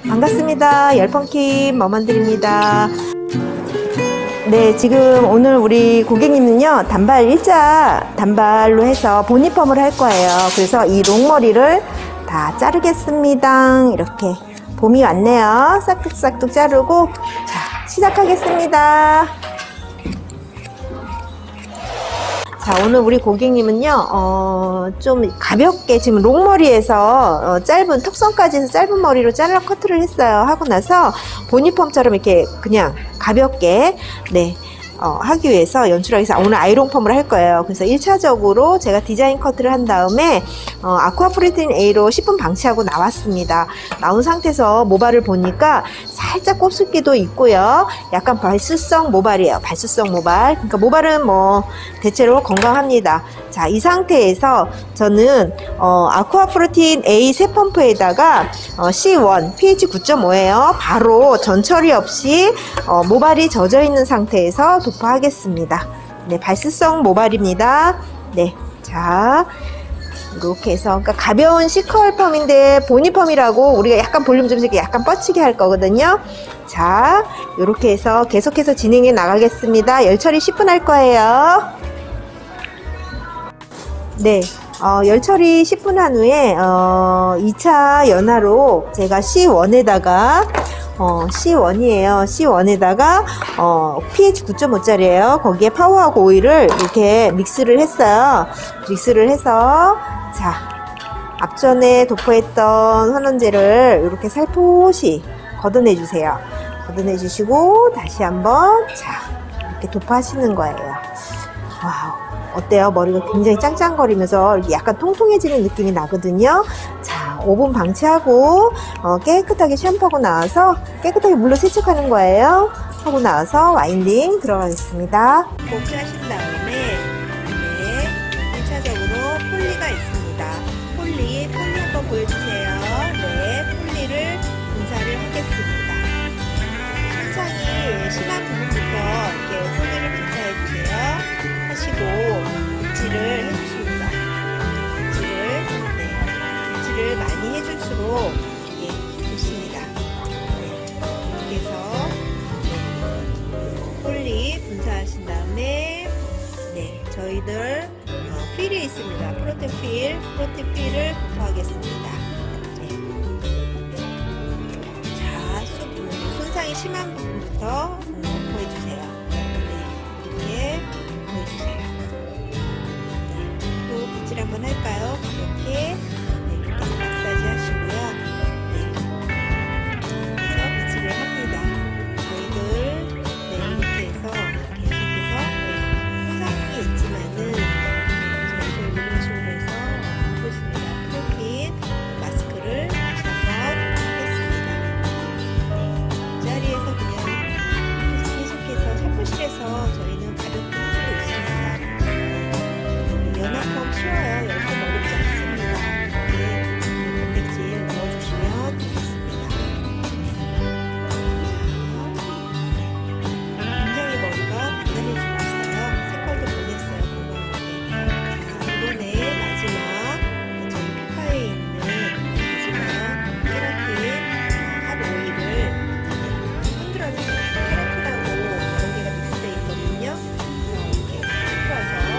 반갑습니다. 열펑킴 머먼들입니다. 네, 지금 오늘 우리 고객님은요, 단발 일자 단발로 해서 보니펌을 할 거예요. 그래서 이 롱머리를 다 자르겠습니다. 이렇게 봄이 왔네요. 싹둑싹둑 자르고, 자, 시작하겠습니다. 자, 오늘 우리 고객님은요, 좀 가볍게 지금 롱머리에서 짧은 턱선까지 해서 짧은 머리로 잘라 커트를 했어요. 하고 나서 보니펌처럼 이렇게 그냥 가볍게, 네, 하기 위해서 연출하기 위해서 오늘 아이롱펌을 할 거예요. 그래서 1차적으로 제가 디자인 커트를 한 다음에 아쿠아 프리틴 A로 10분 방치하고 나왔습니다. 나온 상태에서 모발을 보니까 살짝 곱슬기도 있고요. 약간 발수성 모발이에요. 발수성 모발. 그러니까 모발은 뭐 대체로 건강합니다. 자, 이 상태에서 저는 아쿠아 프리틴 A 세 펌프에다가 C1 pH 9.5예요. 바로 전처리 없이 모발이 젖어 있는 상태에서 도포하겠습니다. 네, 발수성 모발입니다. 네, 자, 이렇게 해서, 그러니까 가벼운 C컬 펌인데 보니펌이라고 우리가 약간 볼륨 좀 이렇게 약간 뻗치게 할 거거든요. 자, 이렇게 해서 계속해서 진행해 나가겠습니다. 열처리 10분 할 거예요. 네, 열처리 10분 한 후에 2차 연화로 제가 C1에다가 C1이에요. C1에다가 pH 9.5짜리예요. 거기에 파워하고 오일을 이렇게 믹스를 했어요. 믹스를 해서, 자, 앞전에 도포했던 환원제를 이렇게 살포시 걷어내 주세요. 걷어내 주시고 다시 한번, 자, 이렇게 도포하시는 거예요. 와우, 어때요? 머리가 굉장히 짱짱거리면서 약간 통통해지는 느낌이 나거든요. 자, 5분 방치하고 깨끗하게 샴푸하고 나와서 깨끗하게 물로 세척하는 거예요. 하고 나와서 와인딩 들어가겠습니다. 고크하신 다음에, 네, 1차적으로 폴리가 있습니다. 폴리 한번 보여주세요. 네, 폴리를 분사를 하겠습니다. 손상이 심한 부분부터 이렇게 폴리를 분사해 주세요. 하시고 빗질을 해주십니다. 빗질을 많이 해줄수록 좋습니다. 네, 이렇게 해서 폴리 분사하신 다음에, 네, 저희들 필이 있습니다. 프로틴 필을 도포하겠습니다. 네. 자, 손상이 심한 부분부터 도포해주세요. 네, 이렇게 보여주세요. 네, 또 빗질 한번 할까요? 가볍게. 네, 이렇게 마사지 하시고요. 네, 그래서 빗질을 합니다. 저희들, 네, 이렇게 해서 계속해서 손상이 있지만은 저희들 물리치료를 해서 하고 있습니다. 프로틴 마스크를 다시 한번 하겠습니다. 네, 자리에서 그냥 계속해서 샤프실에서 저희는 가볍게 하고 있습니다. 연화펌 쉬워요. 열펌 어렵지 않습니다. 네, 단백질 넣어주시면 되겠습니다. 굉장히 머리가 단단해지고 있어요. 색깔도 변했어요. 건강하게. 자, 이번에 마지막 저희 피카에 있는 마지막 케라틴 핫 오일을 흔들어주세요. 케라틴하고 여러 개가 믹스되어 있거든요. 이렇게 풀어서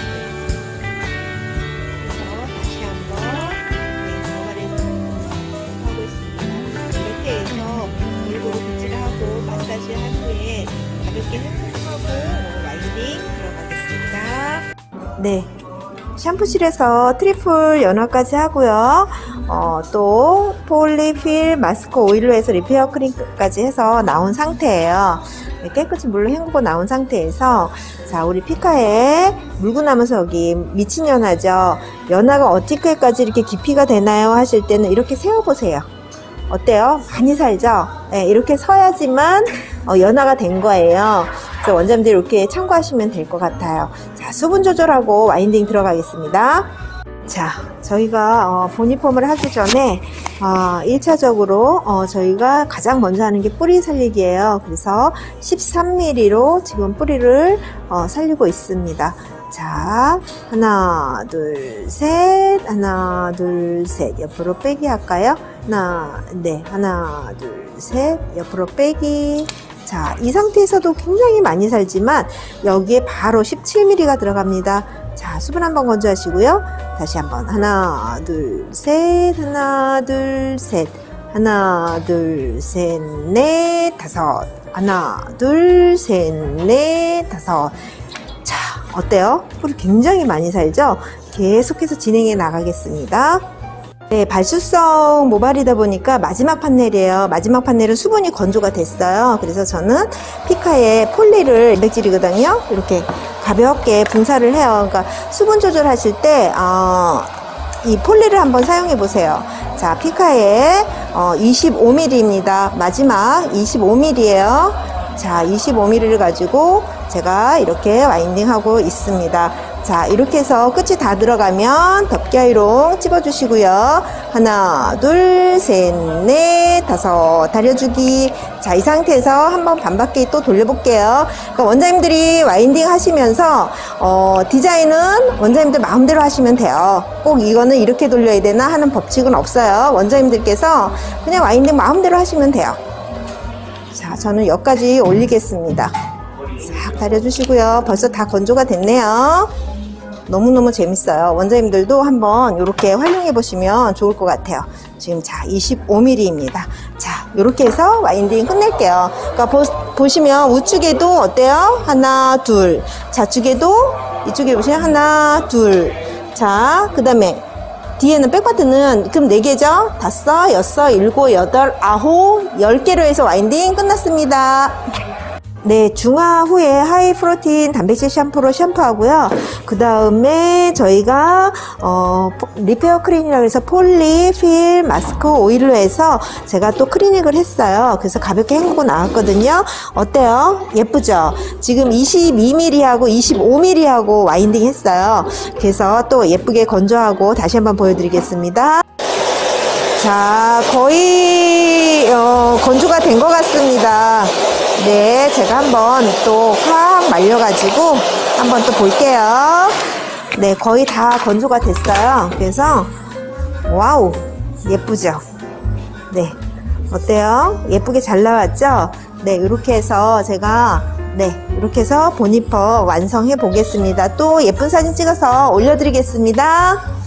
다시 한번 모발에서 하고 있습니다. 이렇게 해서 골고루 빗질을 하고 마사지 한 후에 가볍게 헹구하고 와인딩 들어가겠습니다. 네, 샴푸실에서 트리플 연화까지 하고요. 또 폴리필 마스크 오일로 해서 리페어 크림까지 해서 나온 상태예요. 네, 깨끗이 물로 헹구고 나온 상태에서, 자, 우리 피카에 물고 나면서 여기 미친 연화죠. 연화가 어떻게까지 이렇게 깊이가 되나요? 하실 때는 이렇게 세워보세요. 어때요? 많이 살죠? 네, 이렇게 서야지만 연화가 된 거예요. 그래서 원장님들 이렇게 참고하시면 될 것 같아요. 자, 수분 조절하고 와인딩 들어가겠습니다. 자, 저희가 보니펌을 하기 전에 1차적으로 저희가 가장 먼저 하는 게 뿌리 살리기예요. 그래서 13mm로 지금 뿌리를 살리고 있습니다. 자, 하나, 둘, 셋. 하나, 둘, 셋. 옆으로 빼기 할까요? 하나, 둘, 셋. 옆으로 빼기. 자, 이 상태에서도 굉장히 많이 살지만 여기에 바로 17mm가 들어갑니다. 자, 수분 한번 건조하시고요. 다시 한번 하나, 둘, 셋. 하나, 둘, 셋. 하나, 둘, 셋, 넷, 다섯. 하나, 둘, 셋, 넷, 다섯. 자, 어때요? 뿔이 굉장히 많이 살죠? 계속해서 진행해 나가겠습니다. 네, 발수성 모발이다 보니까 마지막 판넬이에요. 마지막 판넬은 수분이 건조가 됐어요. 그래서 저는 피카의 폴리를 단백질이거든요. 이렇게 가볍게 분사를 해요. 그러니까 수분 조절하실 때 이 폴리를 한번 사용해 보세요. 자, 피카의 25mm입니다. 마지막 25mm예요. 자, 25mm를 가지고 제가 이렇게 와인딩하고 있습니다. 자, 이렇게 해서 끝이 다 들어가면 덮개 아이롱 찝어주시고요. 하나, 둘, 셋, 넷, 다섯. 다려주기. 자, 이 상태에서 한번 반바퀴 또 돌려볼게요. 그러니까 원장님들이 와인딩 하시면서 디자인은 원장님들 마음대로 하시면 돼요. 꼭 이거는 이렇게 돌려야 되나 하는 법칙은 없어요. 원장님들께서 그냥 와인딩 마음대로 하시면 돼요. 자, 저는 여기까지 올리겠습니다. 싹 다려주시고요. 벌써 다 건조가 됐네요. 너무너무 재밌어요. 원장님들도 한번 이렇게 활용해 보시면 좋을 것 같아요. 지금 자, 25mm입니다. 자, 이렇게 해서 와인딩 끝낼게요. 그러니까 보시면 우측에도 어때요? 하나, 둘. 좌측에도 이쪽에 보시면 하나, 둘. 자, 그 다음에 뒤에는 백파트는 그럼 4개죠? 5, 6, 7, 8, 9, 10개로 해서 와인딩 끝났습니다. 네, 중화 후에 하이 프로틴 단백질 샴푸로 샴푸하고요. 그 다음에 저희가 리페어 클리닉이라고 해서 폴리, 필, 마스크, 오일로 해서 제가 또 클리닉을 했어요. 그래서 가볍게 헹구고 나왔거든요. 어때요? 예쁘죠? 지금 22mm하고 25mm하고 와인딩 했어요. 그래서 또 예쁘게 건조하고 다시 한번 보여드리겠습니다. 자, 거의 건조가 된 것 같습니다. 네, 제가 한번 또 확 말려가지고 한번 또 볼게요. 네, 거의 다 건조가 됐어요. 그래서 와우, 예쁘죠? 네, 어때요? 예쁘게 잘 나왔죠? 네, 이렇게 해서 제가 이렇게 해서 보니퍼 완성해 보겠습니다. 또 예쁜 사진 찍어서 올려드리겠습니다.